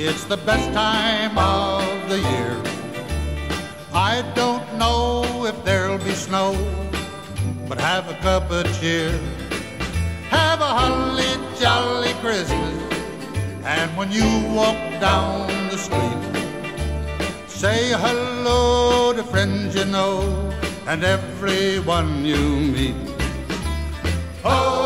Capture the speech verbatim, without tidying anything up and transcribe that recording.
It's the best time of the year. I don't know if there'll be snow, but have a cup of cheer. Have a holly jolly Christmas, and when you walk down the street, say hello to friends you know and everyone you meet. Oh,